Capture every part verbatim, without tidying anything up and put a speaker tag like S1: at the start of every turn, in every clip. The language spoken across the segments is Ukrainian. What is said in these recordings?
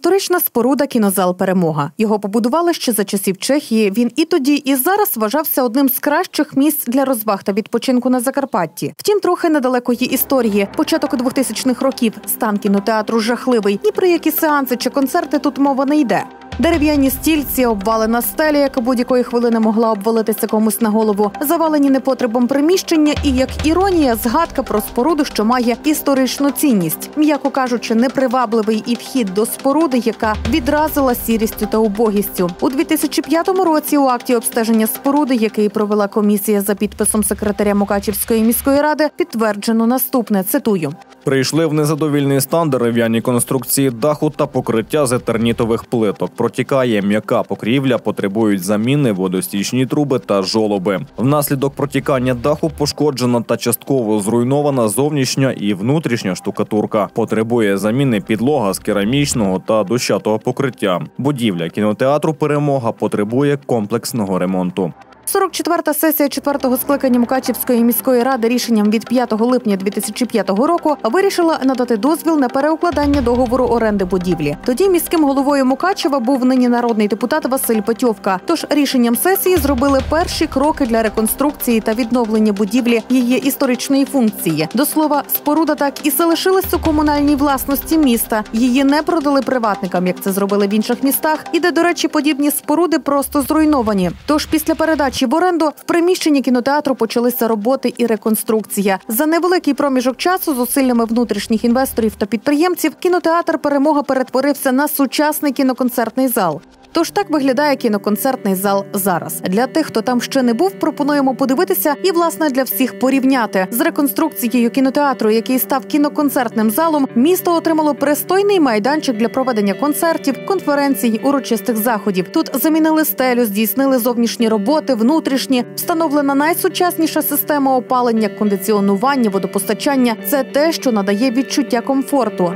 S1: Історична споруда кінозал «Перемога». Його побудували ще за часів Чехії. Він і тоді, і зараз вважався одним з кращих місць для розваг та відпочинку на Закарпатті. Втім, трохи недалекої історії. Початок двохтисячних років. Стан кінотеатру жахливий. Ні про які сеанси чи концерти тут мова не йде. Дерев'яні стільці, обвалена стеля, яка будь-якої хвилини могла обвалитися комусь на голову, завалені непотребом приміщення і, як іронія, згадка про споруду, що має історичну цінність. М'яко кажучи, непривабливий і вхід до споруди, яка відразила сірістю та убогістю. У дві тисячі п'ятому році у акті обстеження споруди, який провела комісія за підписом секретаря Мукачівської міської ради, підтверджено наступне, цитую.
S2: Прийшли в незадовільний стан дерев'яні конструкції даху та покриття з етернітових плиток. Протікає м'яка покрівля, потребують заміни водостічні труби та жолоби. Внаслідок протікання даху пошкоджена та частково зруйнована зовнішня і внутрішня штукатурка. Потребує заміни підлога з керамічного та дощатого покриття. Будівля кінотеатру «Перемога» потребує комплексного ремонту.
S1: сорок четверта сесія четвертого скликання Мукачівської міської ради рішенням від п'ятого липня дві тисячі п'ятого року вирішила надати дозвіл на переукладання договору оренди будівлі. Тоді міським головою Мукачева був нині народний депутат Василь Петьовка. Тож рішенням сесії зробили перші кроки для реконструкції та відновлення будівлі її історичної функції. До слова, споруда так і залишилась у комунальній власності міста. Її не продали приватникам, як це зробили в інших містах, і де, до речі, подібні споруди просто зруйновані. Тож після передачі в оренду в приміщенні кінотеатру почалися роботи і реконструкція. За невеликий проміжок часу зусиллями внутрішніх інвесторів та підприємців кінотеатр «Перемога» перетворився на сучасний кіноконцертний зал. Тож так виглядає кіноконцертний зал зараз. Для тих, хто там ще не був, пропонуємо подивитися і, власне, для всіх порівняти. З реконструкцією кінотеатру, який став кіноконцертним залом, місто отримало пристойний майданчик для проведення концертів, конференцій, урочистих заходів. Тут замінили стелю, здійснили зовнішні роботи, внутрішні. Встановлена найсучасніша система опалення, кондиціонування, водопостачання. Це те, що надає відчуття комфорту.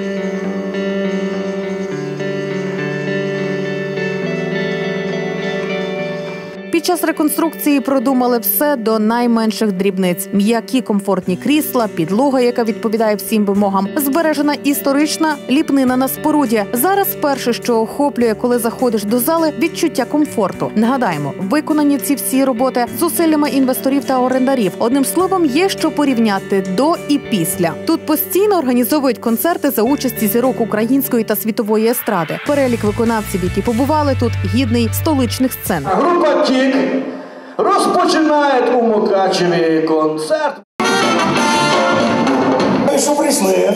S1: Під час реконструкції продумали все до найменших дрібниць. М'які комфортні крісла, підлога, яка відповідає всім вимогам, збережена історична ліпнина на споруді. Зараз перше, що охоплює, коли заходиш до зали – відчуття комфорту. Нагадаємо, виконані ці всі роботи зусиллями інвесторів та орендарів. Одним словом, є що порівняти до і після. Тут постійно організовують концерти за участі зірок української та світової естради. Перелік виконавців, які побували тут, гідний столичних сцен.
S3: Група «Тік» розпочинає у Мукачеві концерт. Ми що прийшли?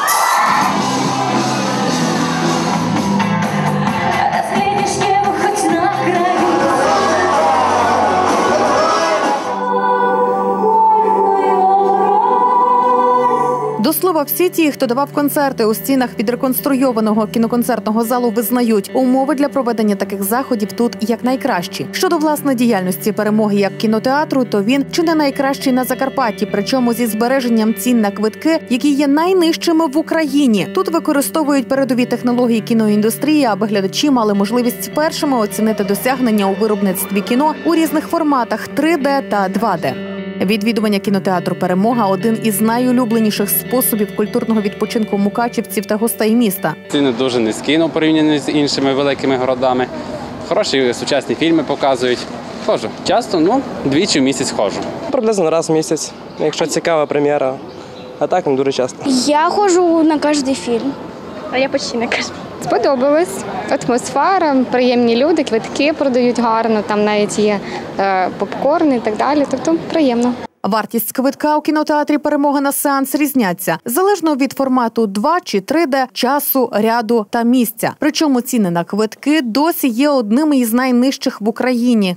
S1: До слова, всі ті, хто давав концерти у стінах відреконструйованого кіноконцертного залу, визнають, умови для проведення таких заходів тут якнайкращі. Щодо власної діяльності «Перемоги» як кінотеатру, то він чи не найкращий на Закарпатті, причому зі збереженням цін на квитки, які є найнижчими в Україні. Тут використовують передові технології кіноіндустрії, аби глядачі мали можливість першими оцінити досягнення у виробництві кіно у різних форматах три де та два де. Відвідування кінотеатру «Перемога» – один із найулюбленіших способів культурного відпочинку мукачівців та гостей міста.
S4: Ціни дуже низькі, ну, порівняно з іншими великими городами. Хороші сучасні фільми показують. Ходжу. Часто, ну, двічі в місяць ходжу.
S5: Приблизно раз в місяць, якщо цікава прем'єра, а так не дуже часто.
S6: Я ходжу на кожен фільм.
S7: А я почти не кажу. Сподобалось. Атмосфера, приємні люди, квитки продають гарно, там навіть є е, попкорн і так далі, тобто приємно.
S1: Вартість квитка у кінотеатрі «Перемога» на сеанс різняться, залежно від формату два чи три де, часу, ряду та місця. Причому ціни на квитки досі є одними із найнижчих в Україні.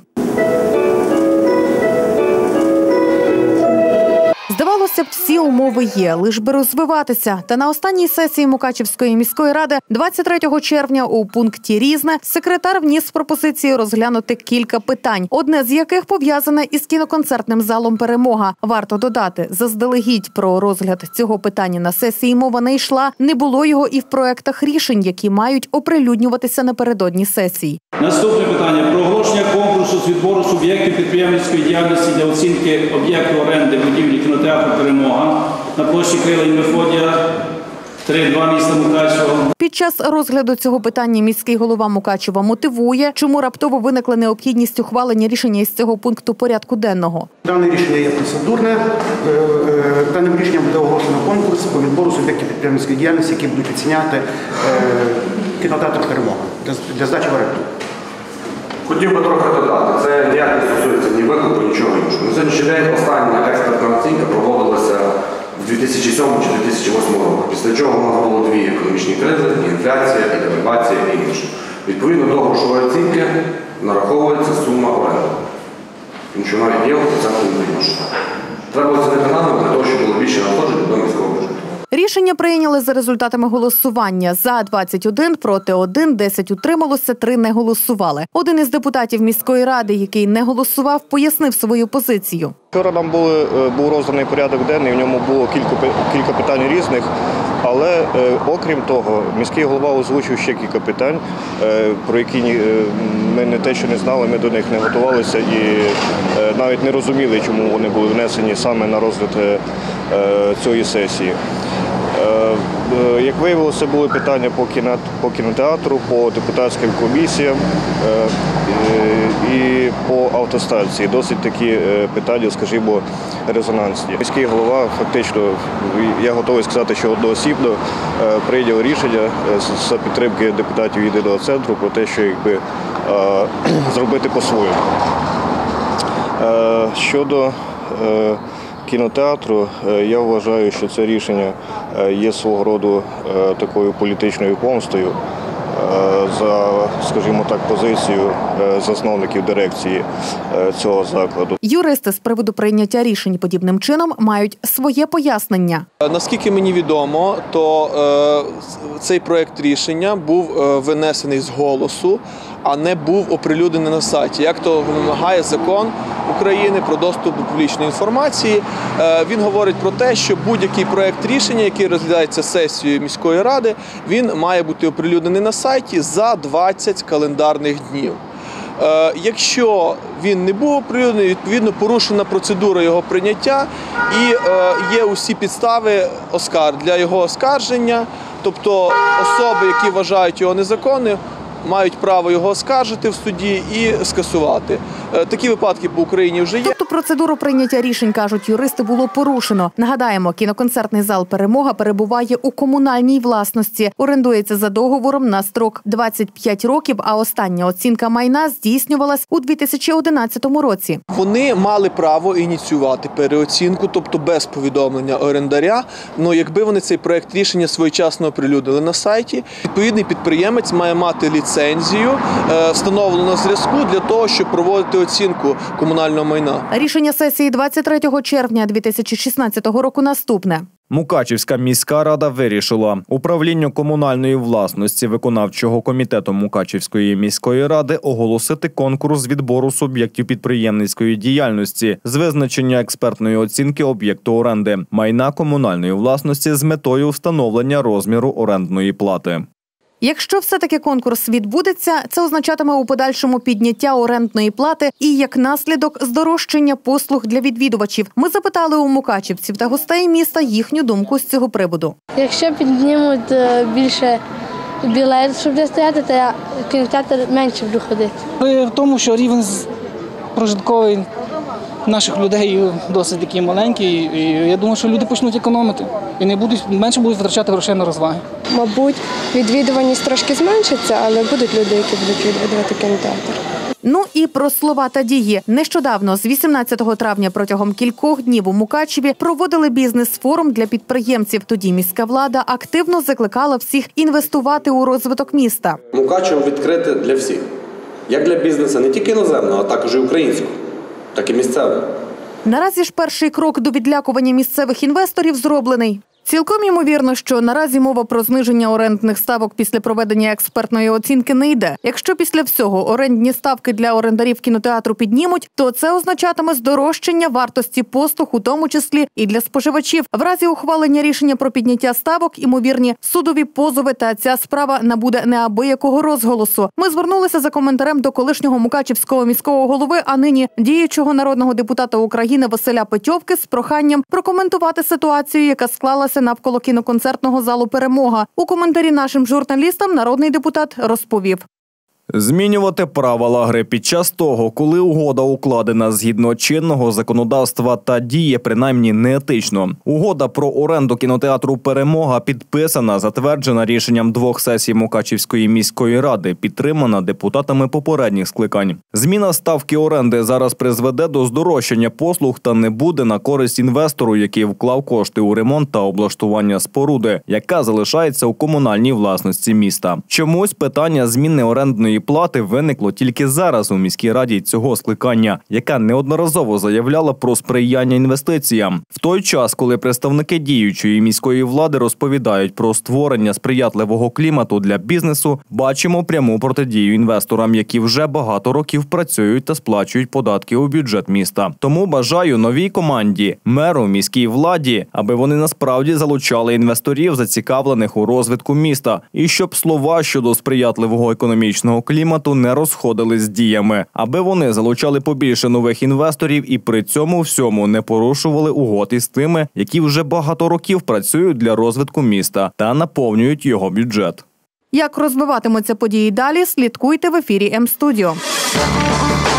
S1: Здавалося б, всі умови є, лиш би розвиватися. Та на останній сесії Мукачівської міської ради двадцять третього червня у пункті «Різне» секретар вніс пропозицію розглянути кілька питань, одне з яких пов'язане із кіноконцертним залом «Перемога». Варто додати, заздалегідь про розгляд цього питання на сесії мова не йшла, не було його і в проектах рішень, які мають оприлюднюватися напередодні сесій.
S8: Наступне питання. Про оголошення конкурсу з відбору суб'єктів підприємницької діяльності для оцінки об'єкту оренди будівлі кінотеатру «Перемога» на площі Крила і Мефодія три-два міста Мукачево.
S1: Під час розгляду цього питання міський голова Мукачева мотивує, чому раптово виникла необхідність ухвалення рішення із цього пункту порядку денного.
S9: Дане рішення є процедурне. Даним рішенням буде оголошено конкурс по відбору суб'єктів підприємницької діяльності, які будуть оціняти кінотеатр «Перемога» для здачі в оренду.
S10: Хотів би трохи додати, це ніяк не стосується ні викупу, нічого іншого. На сьогоднішній день остання експертна оцінка проводилася в дві тисячі сьомому чи дві тисячі восьмому році, після чого у нас було дві економічні кризи, і інфляція, і девальвація, і інше. Відповідно до грошової оцінки нараховується сума оренди. Тому що навіть є офіційне відношення. Треба оцінити наново для того, щоб було більше надходжень до міського бюджету.
S1: Рішення прийняли за результатами голосування. За двадцять один, проти один, десять утрималося, три не голосували. Один із депутатів міської ради, який не голосував, пояснив свою позицію.
S11: Вчора нам були, був розданий порядок денний, в ньому було кілька, кілька питань різних, але е, окрім того, міський голова озвучив ще кілька питань, е, про які е, ми не те, що не знали, ми до них не готувалися і е, навіть не розуміли, чому вони були внесені саме на розгляд е, цієї сесії. Як виявилося, були питання по кінотеатру, по депутатським комісіям і по автостанції. Досить такі питання, скажімо, резонансні. Міський голова фактично, я готовий сказати, що одноосібно прийняв рішення за підтримки депутатів Єдиного центру про те, що якби зробити по-своєму. Щодо кінотеатру, я вважаю, що це рішення є свого роду такою політичною помстою за, скажімо так, позицію засновників дирекції цього закладу.
S1: Юристи з приводу прийняття рішень подібним чином мають своє пояснення.
S12: Наскільки мені відомо, то е, цей проект рішення був е, винесений з голосу, а не був оприлюднений на сайті. Як то вимагає закон України про доступ до публічної інформації. Е, він говорить про те, що будь-який проект рішення, який розглядається сесією міської ради, він має бути оприлюднений на сайті за двадцять календарних днів. Е, якщо він не був оприлюднений, відповідно порушена процедура його прийняття і е, є усі підстави оскар для його оскарження, тобто особи, які вважають його незаконним, мають право його оскаржити в суді і скасувати. Такі випадки по Україні вже є.
S1: Тобто процедуру прийняття рішень, кажуть юристи, було порушено. Нагадаємо, кіноконцертний зал «Перемога» перебуває у комунальній власності. Орендується за договором на строк двадцять п'ять років, а остання оцінка майна здійснювалась у дві тисячі одинадцятому році.
S12: Вони мали право ініціювати переоцінку, тобто без повідомлення орендаря. Ну, якби вони цей проект рішення своєчасно оприлюднили на сайті, відповідний підприємець має мати ліцензію, встановлену на зв'язку для того, щоб проводити оцінку комунального майна.
S1: Рішення сесії двадцять третього червня дві тисячі шістнадцятого року наступне.
S2: Мукачівська міська рада вирішила управлінню комунальної власності виконавчого комітету Мукачівської міської ради оголосити конкурс відбору суб'єктів підприємницької діяльності з визначення експертної оцінки об'єкту оренди майна комунальної власності з метою встановлення розміру орендної плати.
S1: Якщо все-таки конкурс відбудеться, це означатиме у подальшому підняття орендної плати і, як наслідок, здорожчання послуг для відвідувачів. Ми запитали у мукачівців та гостей міста їхню думку з цього приводу.
S6: Якщо піднімуть більше білет, щоб де стояти, то кінотеатр менше буде ходити.
S13: В тому, що рівень прожитковий наших людей досить такий маленький, і я думаю, що люди почнуть економити і не будуть, менше будуть витрачати грошей на розваги.
S7: Мабуть, відвідуваність трошки зменшиться, але будуть люди, які будуть відвідувати кінотеатр.
S1: Ну і про слова та дії. Нещодавно, з вісімнадцятого травня, протягом кількох днів у Мукачеві проводили бізнес-форум для підприємців. Тоді міська влада активно закликала всіх інвестувати у розвиток міста.
S14: Мукачево відкрите для всіх. Як для бізнесу, не тільки іноземного, а також і українського, так і місцевого.
S1: Наразі ж перший крок до відлякування місцевих інвесторів зроблений. Цілком ймовірно, що наразі мова про зниження орендних ставок після проведення експертної оцінки не йде. Якщо після всього орендні ставки для орендарів кінотеатру піднімуть, то це означатиме здорожчання вартості послуг, у тому числі і для споживачів. В разі ухвалення рішення про підняття ставок, імовірні судові позови, та ця справа набуде неабиякого розголосу. Ми звернулися за коментарем до колишнього мукачівського міського голови, а нині діючого народного депутата України Василя Петьовки з проханням прокоментувати ситуацію, яка склалася розгорнулося навколо кіноконцертного залу «Перемога». У коментарі нашим журналістам народний депутат розповів.
S2: Змінювати правила гри під час того, коли угода укладена згідно чинного законодавства та діє принаймні неетично. Угода про оренду кінотеатру «Перемога» підписана, затверджена рішенням двох сесій Мукачівської міської ради, підтримана депутатами попередніх скликань. Зміна ставки оренди зараз призведе до здорожчання послуг та не буде на користь інвестору, який вклав кошти у ремонт та облаштування споруди, яка залишається у комунальній власності міста. Чомусь питання зміни орендної плати виникло тільки зараз у міській раді цього скликання, яка неодноразово заявляла про сприяння інвестиціям. В той час, коли представники діючої міської влади розповідають про створення сприятливого клімату для бізнесу, бачимо пряму протидію інвесторам, які вже багато років працюють та сплачують податки у бюджет міста. Тому бажаю новій команді, меру, міській владі, аби вони насправді залучали інвесторів, зацікавлених у розвитку міста, і щоб слова щодо сприятливого економічного клімату не розходились з діями, аби вони залучали побільше нових інвесторів і при цьому всьому не порушували угод із тими, які вже багато років працюють для розвитку міста та наповнюють його бюджет.
S1: Як розвиватимуться події далі, слідкуйте в ефірі М-студіо.